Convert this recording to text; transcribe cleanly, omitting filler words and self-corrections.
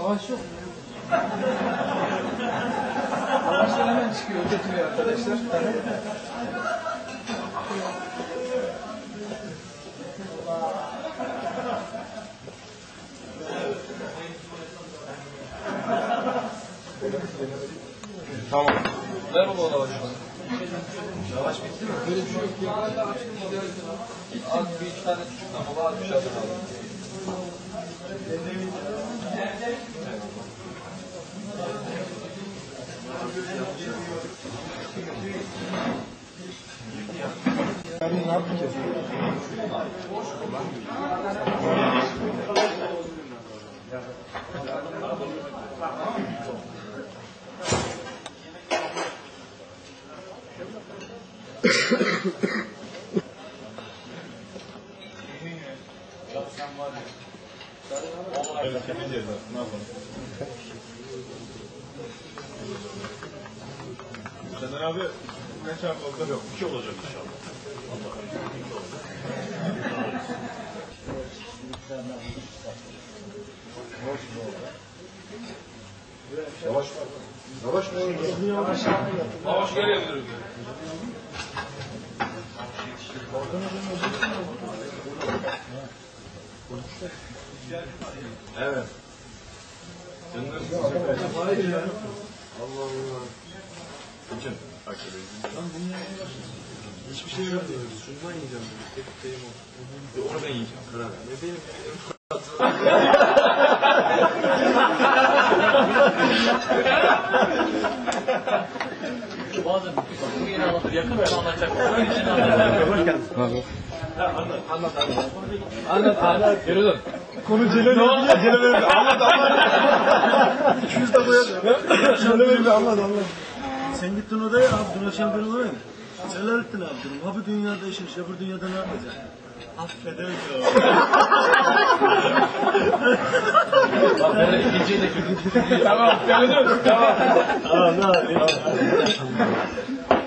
Savaş yok. Savaşlar hemen çıkıyor, götürüyor arkadaşlar. Tamam. Ver baba lavaşı. Savaş bitti mi? Böyle bir şey yok ya. Az bir iki tane çocuktan baba az bir şey aldım. Yani ne yapacağız? Evet, kendi ceza. Ne yapalım? Senden abi kaç abi oldu? Yok, 2 olacak inşallah. Yavaş. Yavaş mı? Lavaş gelebilir. Evet. Hayır ya. Allah Allah. Için. Hiçbir şey yapmıyoruz. Şundan yiyeceğim. Tek şeyim o. Onu ben yiyeceğim. Karar ver. Ne benim? Bazen bu yeni anlatır, yakın bir anlatacak. Onun için anlatacak. Anlat. Geri dön. Konu Celal'e anlat. 200 de koyalım. Celal'e anlat. Sen gittin odaya Abdülhamid şampiyonu var ya. Celalettin Abdülhamid. Ha bu dünyada yaşamış ya bu dünyada ne yapacak? Affederim ya. Bak böyle ikinciyi de kötü. Tamam. Geri dön. Tamam. Aa ne yapayım?